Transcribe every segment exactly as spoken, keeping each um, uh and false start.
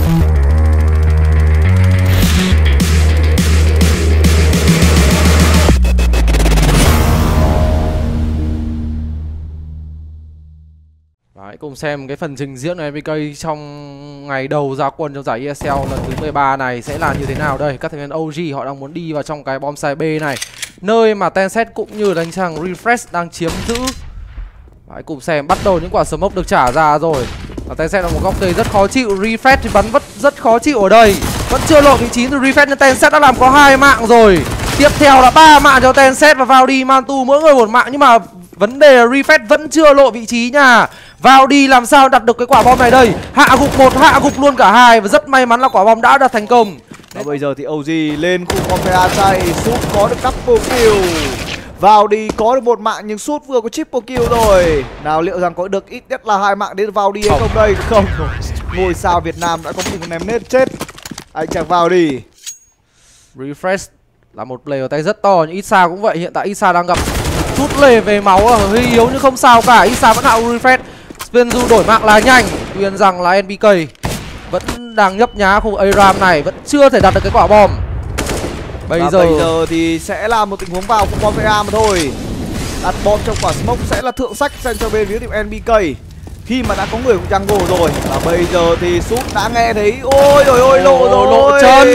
Hãy cùng xem cái phần trình diễn của en bê ca trong ngày đầu ra quân trong giải e ét lờ lần thứ mười ba này sẽ là như thế nào đây. Các thành viên ô giê họ đang muốn đi vào trong cái bombsite B này, nơi mà Tencent cũng như đánh chàng Refresh đang chiếm giữ. Hãy cùng xem, bắt đầu những quả smoke được trả ra rồi. Và Tencent là một góc tây rất khó chịu, Refresh thì bắn vẫn rất khó chịu ở đây. Vẫn chưa lộ vị trí từ Refresh nhưng Tencent đã làm có hai mạng rồi. Tiếp theo là ba mạng cho Tencent và vào đi Mantu mỗi người một mạng, nhưng mà vấn đề là Refresh vẫn chưa lộ vị trí nha. Vào đi làm sao đặt được cái quả bom này đây. Hạ gục một, hạ gục luôn cả hai. Và rất may mắn là quả bom đã đạt thành công. Và bây giờ thì ô giê lên khu Confea chạy, Sút có được double kill. Vào đi có được một mạng nhưng Sút vừa có triple kill rồi. Nào liệu rằng có được ít nhất là hai mạng đến vào đi hay không đây? Không. Ngôi sao Việt Nam đã có một ném nết chết anh chàng vào đi. Refresh là một player tay rất to nhưng Isa cũng vậy. Hiện tại Isa đang gặp chút lề về máu ở hơi yếu nhưng không sao cả. Isa vẫn hạ Refresh. Spenzu đổi mạng là nhanh. Tuy nhiên rằng là en bê ca vẫn đang nhấp nhá khu a ram này, vẫn chưa thể đặt được cái quả bom. Bây Và giờ bây giờ thì sẽ là một tình huống vào của Confea mà thôi. Đặt bom trong quả smoke sẽ là thượng sách dành cho bên phía team en bê ca khi mà đã có người của jungle rồi. Và bây giờ thì Sút đã nghe thấy ôi rồi ôi lộ rồi lộ chân.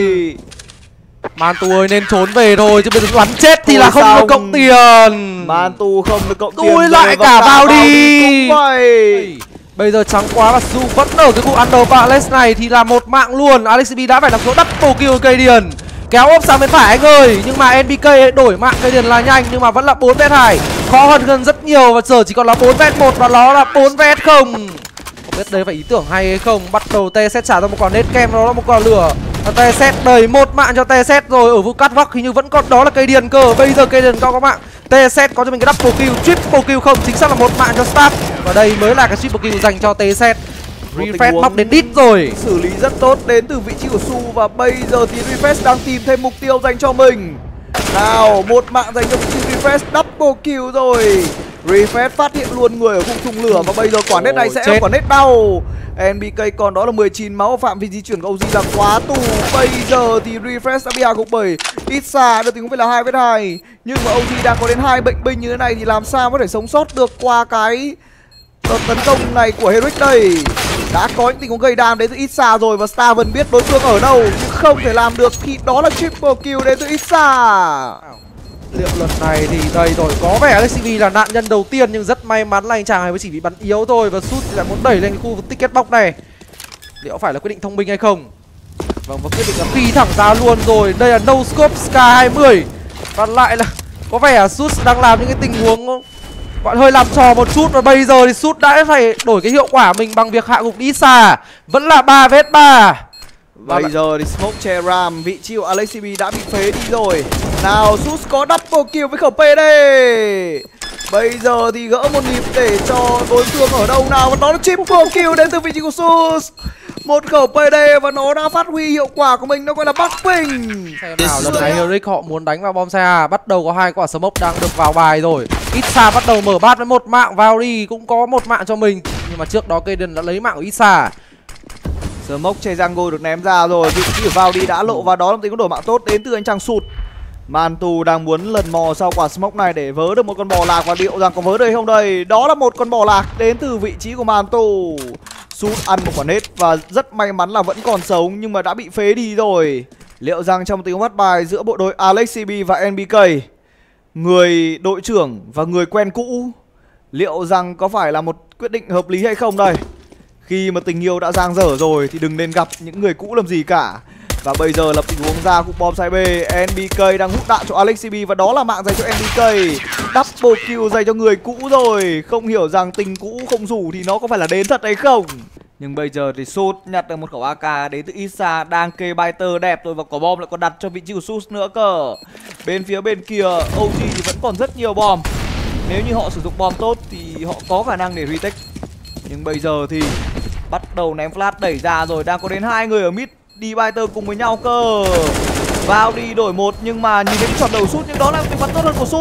Mantu ơi nên trốn về thôi chứ bây giờ bắn chết thì thôi là không xong. Được cộng tiền. Mantu không được cộng Tôi tiền. Tôi lại cả vào đi. Cũng vậy. Bây giờ trắng quá và Su vẫn ở cái khu Under Palace này thì là một mạng luôn. Alexib đã phải làm số double kill cây điền. Kéo ốp sang bên phải anh ơi. Nhưng mà en bê ca đổi mạng cây điền là nhanh nhưng mà vẫn là bốn vs hai. Khó hơn hơn rất nhiều và giờ chỉ còn là bốn vs một và nó là bốn vs không. Không biết đây phải ý tưởng hay hay không. Bắt đầu Tencent trả ra một quả nết kem, đó là một quả lửa. Tencent đẩy một mạng cho Tencent rồi. Ở vụ cắt vắc hình như vẫn còn đó là cây điền cơ. Bây giờ cây điền cao có mạng. Tencent có cho mình cái double kill, triple kill không, chính xác là một mạng cho Start. Và đây mới là cái triple kill dành cho Tencent. Refresh móc đến đít rồi. Xử lý rất tốt đến từ vị trí của Su. Và bây giờ thì Refresh đang tìm thêm mục tiêu dành cho mình. Nào, một mạng dành cho vị trí Refresh, double kill rồi. Refresh phát hiện luôn người ở khu thùng lửa. Và bây giờ quả nét này sẽ là quả nét đau. en bê ca còn đó là mười chín máu ở phạm vi di chuyển của ô giê là quá tù. Bây giờ thì Refresh đã bị hạ gục bởi Itza, được tình huống phải là hai vs hai. Nhưng mà ô giê đang có đến hai bệnh binh như thế này thì làm sao có thể sống sót được qua cái tấn công này của Heroic đây. Đã có những tình huống gây đam đến từ Itza rồi và Staven biết đối phương ở đâu nhưng không thể làm được khi đó là triple kill đến từ Itza. Liệu lần này thì đây rồi, có vẻ Alexib là nạn nhân đầu tiên nhưng rất may mắn là anh chàng này mới chỉ bị bắn yếu thôi. Và Sút thì lại muốn đẩy lên cái khu vực ticket box này. Liệu phải là quyết định thông minh hay không? Vâng, và quyết định là phi thẳng ra luôn rồi. Đây là no scope Sky hai mươi. Và lại là có vẻ là Sút đang làm những cái tình huống gọi hơi làm trò một chút. Và bây giờ thì Sút đã phải đổi cái hiệu quả mình bằng việc hạ gục đi xa. Vẫn là ba vs ba. Bây và giờ thì smoke che ram, vị trí của Alexib đã bị phế đi rồi. Nào, Sus có double kill với khẩu pê đê. Bây giờ thì gỡ một nhịp để cho đối phương ở đâu nào. Và đó là triple kill đến từ vị trí của Sus. Một khẩu pê đê và nó đã phát huy hiệu quả của mình, nó gọi là buffing. Xem nào, lần này Heroic họ muốn đánh vào bom xe. Bắt đầu có hai quả smoke đang được vào bài rồi. Itza bắt đầu mở bát với một mạng, vào đi cũng có một mạng cho mình. Nhưng mà trước đó Kaden đã lấy mạng của Itza. Smoke che jungle được ném ra rồi, vị trí của vào đi đã lộ và đó là một tình huống đổi mạng tốt đến từ anh chàng Sụt. Mantu đang muốn lần mò sau quả smoke này để vớ được một con bò lạc và liệu rằng có vớ đây không đây. Đó là một con bò lạc đến từ vị trí của Mantu. Sút ăn một quả nết và rất may mắn là vẫn còn sống nhưng mà đã bị phế đi rồi. Liệu rằng trong tình huống bắt bài giữa bộ đôi Alexib và en bê ca, người đội trưởng và người quen cũ, liệu rằng có phải là một quyết định hợp lý hay không đây? Khi mà tình yêu đã giang dở rồi thì đừng nên gặp những người cũ làm gì cả. Và bây giờ lập tình huống ra khu bom side B. en bê ca đang hút đạn cho Alexib và đó là mạng dành cho en bê ca. Double kill dành cho người cũ rồi. Không hiểu rằng tình cũ không rủ thì nó có phải là đến thật hay không. Nhưng bây giờ thì Sút nhặt được một khẩu a ca đến từ Isa, đang kê Biter đẹp rồi và quả bom lại còn đặt cho vị trí của Sút nữa cơ. Bên phía bên kia ô giê thì vẫn còn rất nhiều bom. Nếu như họ sử dụng bom tốt thì họ có khả năng để retake. Nhưng bây giờ thì bắt đầu ném flash đẩy ra rồi, đang có đến hai người ở mid đi Biter cùng với nhau cơ. Vào đi đổi một nhưng mà nhìn thấy cái chọn đầu Sút nhưng đó là một bắn tốt hơn của Sút.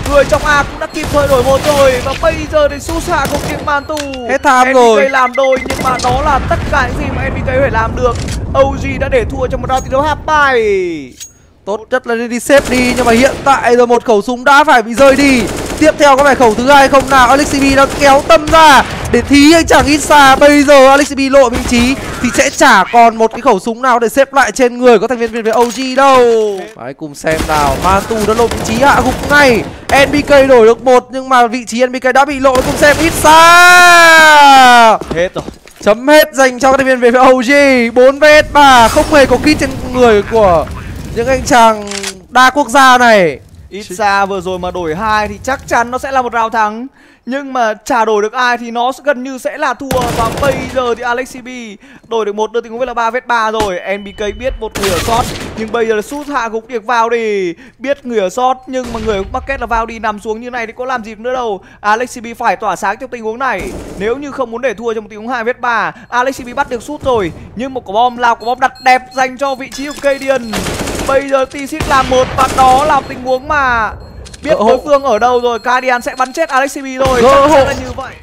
Người trong A cũng đã kịp thời đổi một rồi. Và bây giờ thì sút hạ cùng tiếng Mantu. Hết tham en bê ca rồi. làm đôi nhưng mà đó là tất cả những gì mà en bê ca phải làm được. o giê đã để thua trong một round thi đấu half bài. Tốt nhất là đi xếp đi, nhưng mà hiện tại rồi một khẩu súng đã phải bị rơi đi. Tiếp theo có phải khẩu thứ hai không nào? Alexibi đã kéo tâm ra để thí anh chàng ít xa. Bây giờ Alexibi lộ vị trí thì sẽ chả còn một cái khẩu súng nào để xếp lại trên người có thành viên về o giê đâu. Hãy cùng xem nào. Mantu đã lộ vị trí hạ gục ngay. en bê ca đổi được một nhưng mà vị trí en bê ca đã bị lộ. Cùng xem ít xa. Hết rồi. Chấm hết dành cho các thành viên về o giê. Bốn vs ba, không hề có kit trên người của những anh chàng đa quốc gia này. Ít xa vừa rồi mà đổi hai thì chắc chắn nó sẽ là một round thắng. Nhưng mà chả đổi được ai thì nó gần như sẽ là thua. Và bây giờ thì Alexibi đổi được một, đưa tình huống với là ba vs ba rồi. en bê ca biết một người ở sót, nhưng bây giờ là sút hạ gục điệp vào đi. Biết người ở sót nhưng mà người ở bucket là vào đi, nằm xuống như này thì có làm gì nữa đâu. Alexibi phải tỏa sáng trong tình huống này. Nếu như không muốn để thua trong một tình huống hai vs ba. Alexibi bắt được sút rồi, nhưng một quả bom lao, quả bom đặt đẹp dành cho vị trí của Cadian. Bây giờ T-Six làm một và đó là tình huống mà biết đối phương ở đâu rồi. Cadian sẽ bắn chết Alexibi rồi. Chắc chắn là như vậy.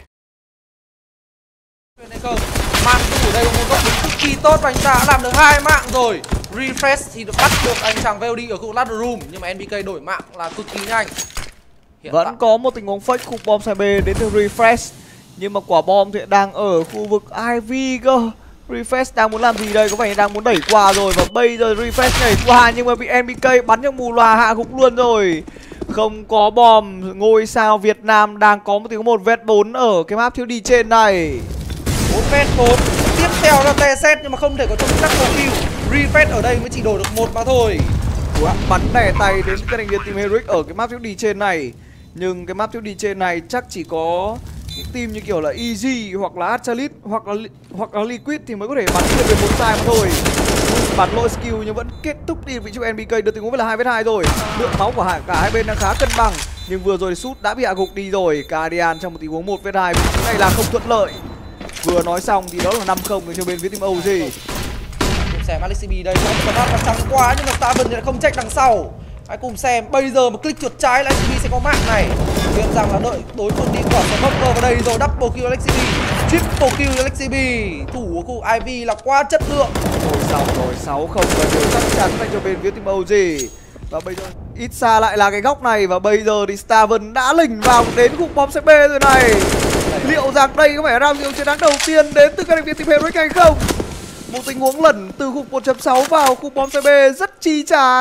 Mantu ở đây có một góc đứng cực kỳ tốt và anh ta đã làm được hai mạng rồi. Refresh thì được bắt được anh chàng vê o đê ở khu ladder room, nhưng mà en bê ca đổi mạng là cực kỳ nhanh. Hiện Vẫn tại có một tình huống fake khu bom side B đến từ Refresh, nhưng mà quả bom thì đang ở khu vực i vê cơ. Refresh đang muốn làm gì đây? Có vẻ đang muốn đẩy qua rồi. Và bây giờ Refresh nhảy qua nhưng mà bị en bê ca bắn trong mù loà hạ gục luôn rồi. Không có bom. Ngôi sao Việt Nam đang có một tiếng một vs bốn ở cái map thiếu đi trên này. bốn vs bốn. Tiếp theo là tê xét nhưng mà không thể có chống chắc một kill. Refresh ở đây mới chỉ đổi được một mà thôi. Ủa, bắn nẻ tay đến các thành viên team Heroic ở cái map thiếu đi trên này. Nhưng cái map thiếu đi trên này chắc chỉ có những team như kiểu là e giê hoặc là Astralis hoặc là hoặc là Liquid thì mới có thể bắn được một sai mà thôi. Bắn lỗi skill nhưng vẫn kết thúc đi vị trí en bê ca, được tình huống với là hai vs hai rồi. Lượng máu của cả hai bên đang khá cân bằng, nhưng vừa rồi sút đã bị hạ gục đi rồi. Cadian trong một tình huống một vs hai, vị trí này là không thuận lợi. Vừa nói xong thì đó là năm không cho bên phía team o giê. Cùng xem Alexibi đây có một phát trắng quá nhưng mà Starvin thì lại không check đằng sau. Hãy cùng xem bây giờ một click chuột trái là Alexibi sẽ có mạng này. Biết rằng là đợi đối phương đi quả smoker vào đây rồi double kill Alexibi, triple kill Alexibi. Thủ của khu i vê là quá chất lượng. Rồi xong rồi, sáu không là điều chắc chắn dành cho bên phía team o giê. Và bây giờ ít xa lại là cái góc này. Và bây giờ thì Starvin đã lỉnh vào đến khúc bom xê bê rồi này. Liệu rằng đây có phải round chiến thắng đầu tiên đến từ các thành viên team Heroic hay không? Một tình huống lẩn từ khúc một chấm sáu vào khúc bom xê bê rất chi chà.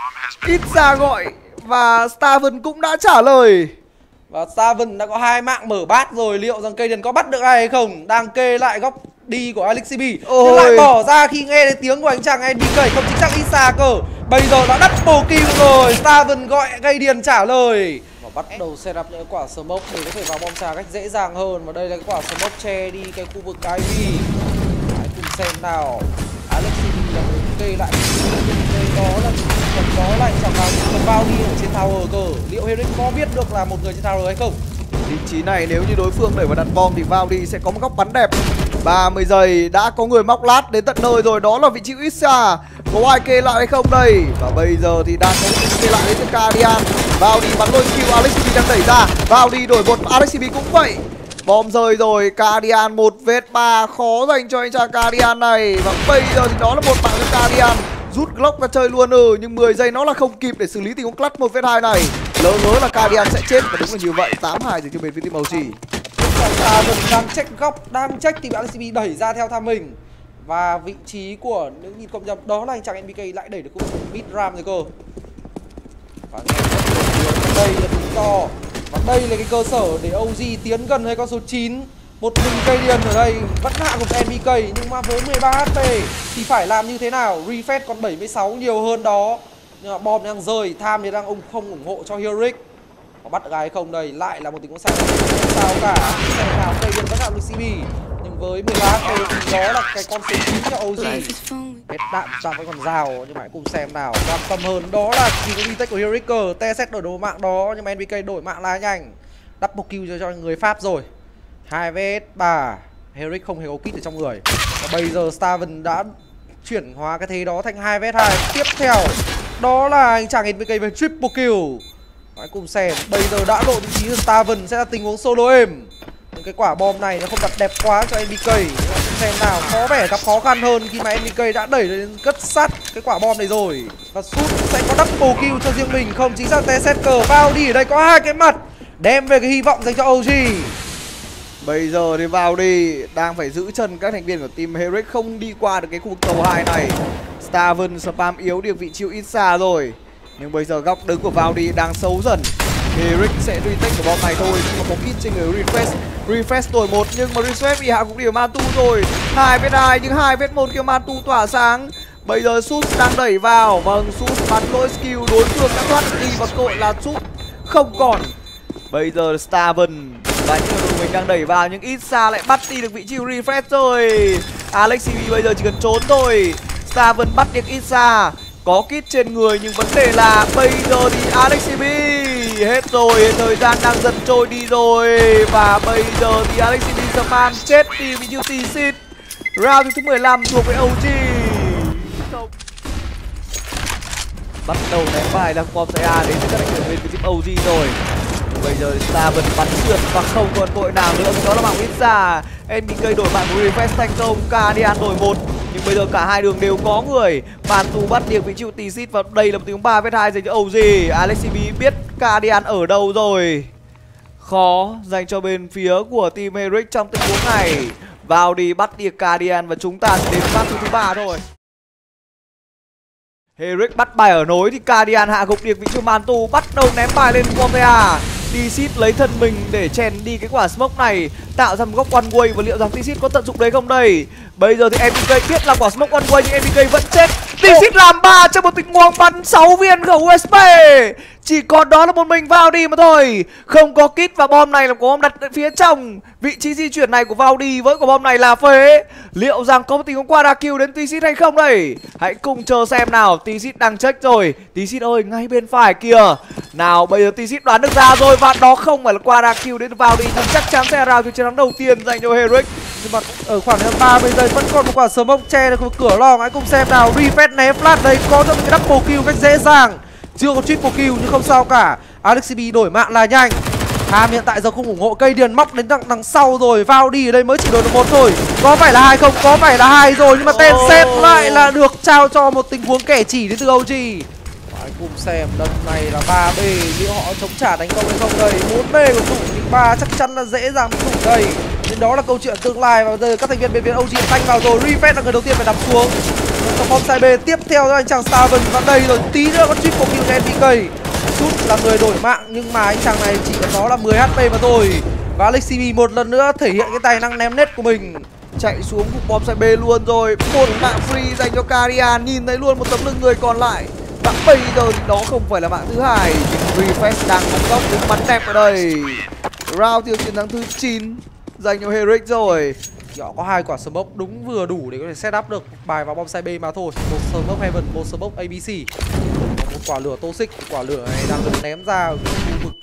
Ít ra gọi và Starvin cũng đã trả lời. Và Starvin đã có hai mạng mở bát rồi. Liệu rằng Cadian có bắt được ai hay không? Đang kê lại góc đi của Alexibi, nhưng lại bỏ ra khi nghe thấy tiếng của anh chàng en bê ca, không chính xác Isa cơ. Bây giờ đã double kill rồi. Starvin gọi Cadian trả lời và bắt đầu setup những quả smoke để có thể vào bom xà cách dễ dàng hơn. Và đây là cái quả smoke che đi cái khu vực i vê. Hãy cùng xem nào. Alexibi là người kê lại đó là còn đó lại chẳng nào còn bao đi ở trên tower cơ. Liệu Heroic có biết được là một người trên tower hay không? Vị trí này nếu như đối phương đẩy vào đặt bom thì vào đi sẽ có một góc bắn đẹp. ba mươi giây đã có người móc lát đến tận nơi rồi, đó là vị trí Isa. Có ai kê lại hay không đây? Và bây giờ thì đang có người kê lại đến từ Cadian. Vào đi bắn lôi skill, Alexibi đang đẩy ra. Vào đi đổi một, Alexibi cũng vậy. Bom rơi rồi, Cadian một vs ba, khó dành cho anh chàng Cadian này. Và bây giờ thì đó là một mạng cho Cadian. Rút Glock ra chơi luôn ừ, nhưng mười giây nó là không kịp để xử lý tình huống clutch một vs hai này. Lỡ ngớ là Cadian sẽ chết và đúng là như vậy. Tám hai dành cho bên phía team o giê. Starvin đang check góc, đang check thì bị Alexibi đẩy ra theo tham mình. Và vị trí của nếu nhìn cộng nhập đó là anh chàng en bê ca lại đẩy được khu mid ram rồi cơ. Và đây là lý do. Và đây là cái cơ sở để o giê tiến gần với con số chín. Một mình Cadian ở đây vẫn hạ gục en bê ca, nhưng mà với mười ba hát pê thì phải làm như thế nào? Refresh còn bảy mươi sáu nhiều hơn đó. Nhưng mà bom đang rơi, tham thì đang ông không ủng hộ cho Heroic. Có bắt được ai không đây? Lại là một tình huống sai sao cả. Xem nào Cadian vẫn hạ Alexibi, nhưng với mười ba hát pê thì đó là cái con số chín cho o giê. Hết đạn ra với con rào, nhưng mà hãy cùng xem nào. Quan tâm hơn đó là chỉ có retake của Heroic. tê ét đổi đồ mạng đó, nhưng mà en bê ca đổi mạng là nhanh. Double kill cho, cho người Pháp rồi. hai vs ba. Heroic không hề có kit ở trong người. Và bây giờ Starvin đã chuyển hóa cái thế đó thành hai vs hai. Tiếp theo đó là anh chàng en bê ca với triple kill. Hãy cùng xem. Bây giờ đã lộ vị trí Staven sẽ là tình huống solo êm. Nhưng cái quả bom này nó không đặt đẹp quá cho en bê ca. Xem nào, có vẻ gặp khó khăn hơn khi mà en bê ca đã đẩy đến cất sát cái quả bom này rồi. Và Sút sẽ có double kill cho riêng mình. Không, chính xác Tsesker vào đi. Ở đây có hai cái mặt đem về cái hy vọng dành cho ô giê. Bây giờ thì vào đi, đang phải giữ chân các thành viên của team Herrick không đi qua được cái khu vực cầu hai này. Staven spam yếu được vị trí ít xa rồi. Nhưng bây giờ góc đứng của Vaudi đang xấu dần. Herrick sẽ retake của bom này thôi, nhưng mà có kit trên người Refresh. Refresh đổi một nhưng mà Refresh bị hạ gục điểm Mantu rồi. Hai vết hai nhưng hai vết một kia Mantu tỏa sáng. Bây giờ Sút đang đẩy vào. Vâng, Sút bắn lỗi skill, đối phương đã thoát đi và cơ hội là Sút không còn. Bây giờ Staven và những người mình đang đẩy vào nhưng ít xa lại bắt đi được vị trí Refresh rồi. Alexibi bây giờ chỉ cần trốn thôi. Staven bắt được ít xa, có kit trên người nhưng vấn đề là bây giờ thì Alexibi hết rồi, thời gian đang dần trôi đi rồi. Và bây giờ thì Alexibi spam chết đi vì T-Seed. Round thứ mười lăm thuộc về ô giê. Bắt đầu ném bài đang bom say A đến từ các thành viên của team ô giê rồi. Bây giờ Staven bắn trượt và không còn tội nào nữa, đó là mạng ít ra. en bê ca đổi mạng của Refresh thành công, Guardian đổi một. Nhưng bây giờ cả hai đường đều có người. Mantu bắt được vị trí T-Seed và đây là một tiếng ba vết hai dành cho ô giê. Alexibi biết Guardian ở đâu rồi. Khó dành cho bên phía của team Herrick trong tình huống này. Vào đi bắt được Guardian và chúng ta sẽ đến phát thứ ba thôi. Herrick bắt bài ở nối thì Guardian hạ gục được vị trí Mantu, bắt đầu ném bài lên Bombea. T-Seed lấy thân mình để chèn đi cái quả smoke này, tạo ra một góc one way và liệu rằng T-Seed có tận dụng đấy không đây? Bây giờ thì en bê ca biết là quả smoke one way nhưng en bê ca vẫn chết. T-Seed làm ba trong một tình huống bắn sáu viên khẩu u ét pê. Chỉ còn đó là một mình vào đi mà thôi. Không có kit và bom này là có bom đặt ở phía trong. Vị trí di chuyển này của vào đi với quả bom này là phế. Liệu rằng có một tình huống qua đa kill đến T-Seed hay không đây? Hãy cùng chờ xem nào. T-Seed đang check rồi. T-Seed ơi, ngay bên phải kìa. Nào bây giờ T-Seed đoán được ra rồi và đó không phải là qua đa kill đến vào đi, nhưng chắc chắn sẽ là chiến thắng đầu tiên dành cho Herrick. Nhưng mà ở khoảng ba mươi giây vẫn còn một quả smoke che được cửa lò. Hãy cùng xem nào. Refresh né flash đây, có được một cái double kill cách dễ dàng. Chưa có triple kill nhưng không sao cả. Alexibi đổi mạng là nhanh. Ham hiện tại giờ không ủng hộ, cây điền móc đến đằng, đằng sau rồi. Vào đi ở đây mới chỉ đổi được một thôi. Có phải là hai không? Có phải là hai rồi. Nhưng mà tên set lại là được trao cho một tình huống kẻ chỉ đến từ ô giê. Hãy cùng xem lần này là ba bê. Liệu họ chống trả thành công hay không đây? bốn bê của thủ nhưng ba chắc chắn là dễ dàng bị thủ đây. Nên đó là câu chuyện tương lai. Và giờ các thành viên bên phía ô giê tanh vào rồi. Refresh là người đầu tiên phải nằm xuống. Còn bom side B tiếp theo cho anh chàng Staven vào đây rồi. Tí nữa có triple kill cho en bê ca. Sút là người đổi mạng nhưng mà anh chàng này chỉ có nó là mười hát pê mà thôi. Và Alexibi một lần nữa thể hiện cái tài năng ném net của mình. Chạy xuống vùng bom side B luôn rồi. Một mạng free dành cho Guardian. Nhìn thấy luôn một tấm lưng người còn lại. Và bây giờ thì đó không phải là mạng thứ hai. Nhưng Refresh đang có góc đứng bắn đẹp ở đây. Round tiêu chiến thắng thứ chín dành cho Herrick rồi. Họ có hai quả smoke đúng vừa đủ để có thể set up được bài vào bom side B mà thôi. Một smoke Heaven, một smoke a bê xê. Một quả lửa Toxic, quả lửa này đang được ném ra ở khu vực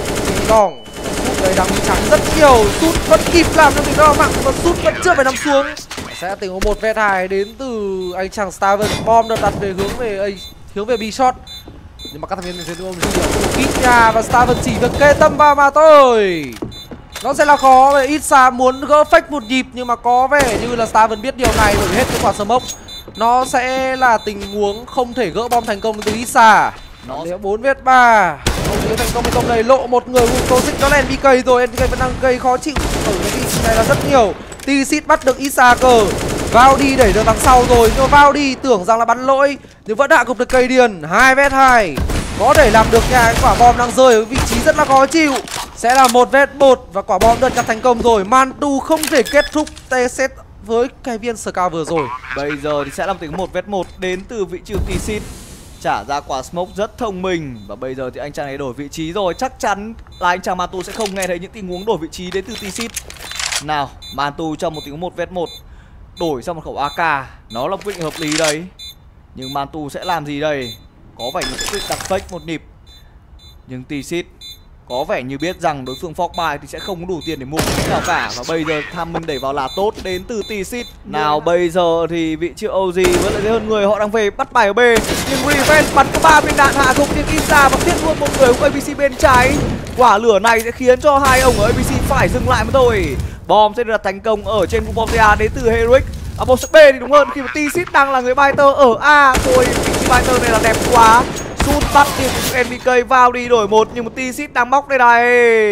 đòn. Sút đây đang bị trắng rất nhiều. Sút vẫn kịp làm cho mình đo mạng và Sút vẫn chưa phải nằm xuống. Sẽ tình huống một vs hai đến từ anh chàng Staven. Bom được đặt về hướng về A, hướng về B shot. Nhưng mà các thành viên bên phía ông Duy ở kít nhà và Staven chỉ việc kê tâm vào mà thôi. Nó sẽ là khó về ít xa muốn gỡ fake một nhịp nhưng mà có vẻ như là Staven biết điều này bởi hết cái quả smoke. Nó sẽ là tình huống không thể gỡ bom thành công từ ít xa. Nó sẽ bốn vs ba. Không thể thành công hay không đây, lộ một người vùng Toxic đó là en bê ca rồi. en bê ca vẫn đang gây khó chịu ở cái vị trí này là rất nhiều. T-Seed bắt được ít xa cờ. Vào đi đẩy được đằng sau rồi nhưng mà vào đi tưởng rằng là bắn lỗi nhưng vẫn hạ gục được cây điền. Hai vs hai. Có thể làm được nha, cái quả bom đang rơi ở vị trí rất là khó chịu. Sẽ là một vs một và quả bom được thành công rồi. Mantu không thể kết thúc T-Set với cái viên Scar vừa rồi. Bây giờ thì sẽ là một tình một vs một đến từ vị trí T-Seed. Trả ra quả smoke rất thông minh. Và bây giờ thì anh chàng này đổi vị trí rồi. Chắc chắn là anh chàng Mantu sẽ không nghe thấy những tình huống đổi vị trí đến từ T-Seed. Nào, Mantu trong một tình huống một vs một đổi sang một khẩu a ca. Nó là quyết định hợp lý đấy. Nhưng Mantu sẽ làm gì đây? Có vẻ như sẽ quyết đặt fake một nhịp. Nhưng T-Seed Có vẻ như biết rằng đối phương Fogmire thì sẽ không có đủ tiền để mua một cái nào cả. Và bây giờ tham minh đẩy vào là tốt đến từ T-Seed. Nào bây giờ thì vị trí o giê vẫn lại hơn người, họ đang về bắt bài ở B. Nhưng Revenge bắn có ba viên đạn hạ gục nhưng Insa vẫn thiết luôn một người của a bê xê bên trái. Quả lửa này sẽ khiến cho hai ông ở a bê xê phải dừng lại mà thôi. Bom sẽ được thành công ở trên khu bom A đến từ Heroic. À, bom B thì đúng hơn khi mà T-Seed đang là người Biter ở A. Thôi vị trí Biter này là đẹp quá. Sút bắt điểm en vê ca vào đi đổi một nhưng mà T-Seed đang móc đây này.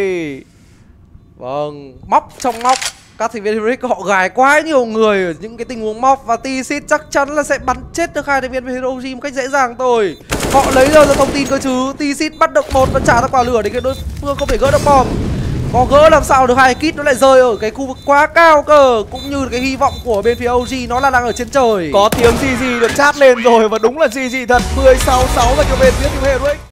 Vâng, móc trong móc. Các thành viên Heroic họ gài quá nhiều người ở những cái tình huống móc và T-Seed chắc chắn là sẽ bắn chết được hai thành viên Hero o giê một cách dễ dàng thôi. Họ lấy đâu ra thông tin cơ chứ? T-Seed bắt được một và trả ra quả lửa để cái đối phương không thể gỡ được bom. Có gỡ làm sao được, hai kit nó lại rơi ở cái khu vực quá cao cơ. Cũng như cái hy vọng của bên phía o giê nó là đang ở trên trời. Có tiếng gì gì được chat lên rồi và đúng là gì gì thật. Mười sáu sáu và cho bên phía Heroic.